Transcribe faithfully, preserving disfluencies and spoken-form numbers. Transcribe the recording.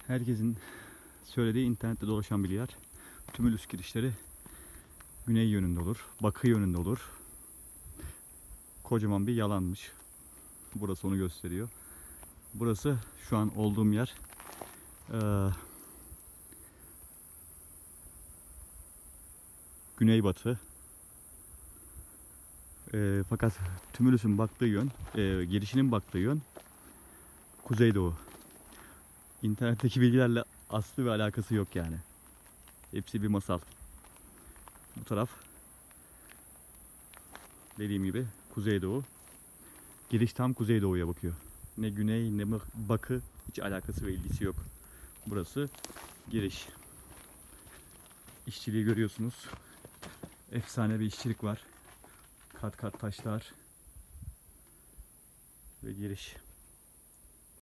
Herkesin söylediği internette dolaşan bir yer. Tümülüs girişleri güney yönünde olur, batı yönünde olur. Kocaman bir yalanmış. Burası onu gösteriyor. Burası şu an olduğum yer. Ee, güneybatı. Ee, fakat Tümülüs'ün baktığı yön, e, girişinin baktığı yön kuzeydoğu. İnternetteki bilgilerle aslı ve alakası yok yani. Hepsi bir masal. Bu taraf dediğim gibi kuzeydoğu. Giriş tam kuzeydoğuya bakıyor. Ne güney ne batı, hiç alakası ve ilgisi yok. Burası giriş. İşçiliği görüyorsunuz. Efsane bir işçilik var. Kat kat taşlar ve giriş.